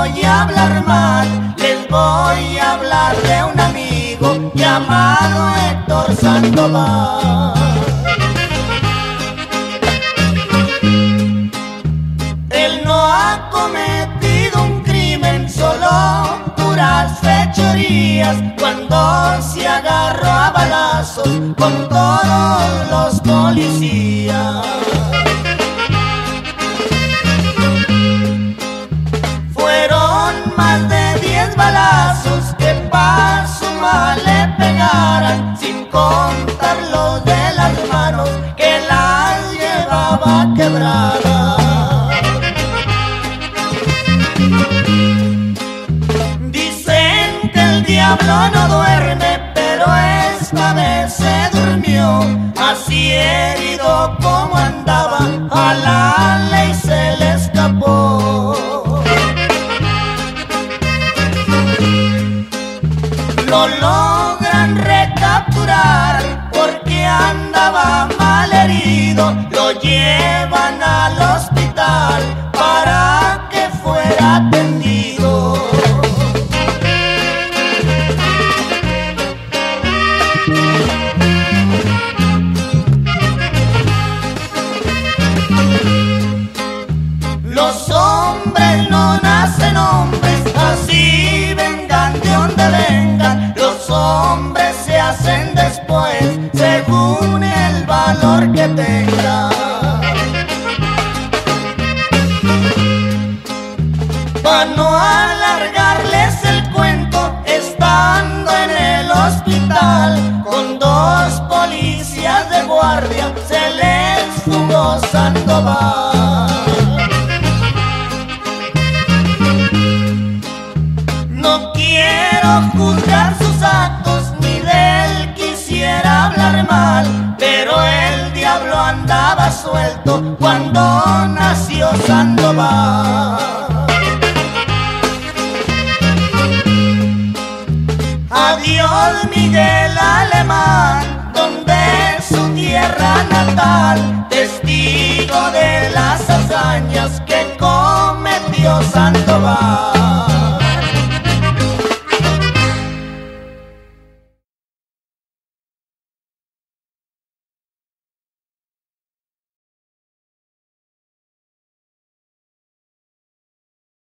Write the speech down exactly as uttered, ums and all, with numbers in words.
voy a hablar mal, les voy a hablar de un amigo llamado Héctor Sandoval. Él no ha cometido un crimen, solo puras fechorías, cuando se agarró a balazos con todos los policías. Fueron más de diez balazos que pa' su mal le pegaran, sin contar los de las manos que las llevaba quebradas. Dicen que el diablo no duerme, pero esta vez se durmió, así herido como andaba, a la ley se le escapó. Lo logran recapturar porque andaba mal herido, lo llevan al hospital para que fuera atendido. Los hombres no nacen hombres, así vengan de donde vengan. Los hombres se hacen después, según el valor que tengan. Pa' no alargarles el cuento, estando en el hospital, con dos policías de guardia, se les fugó Sandoval. No quiero juzgar sus actos, ni de él quisiera hablar mal, pero el diablo andaba suelto cuando nació Sandoval. Adiós Miguel Alemán, donde es su tierra natal, testigo de las hazañas que cometió Sandoval.